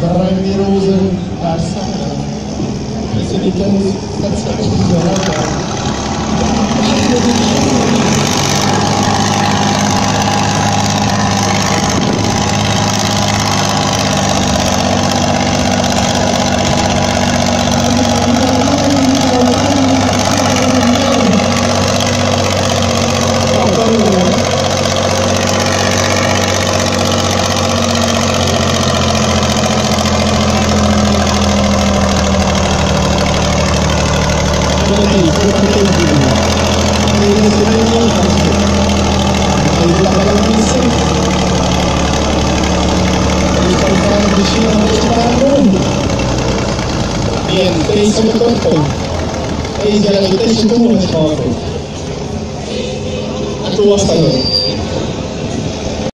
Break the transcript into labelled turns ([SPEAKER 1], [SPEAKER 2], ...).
[SPEAKER 1] Sbarrare di rose, passa. E se li chiami, cazzo, Bien, te hizo el cuerpo. Ella le te hizo como el cuerpo. Tú vas a ver.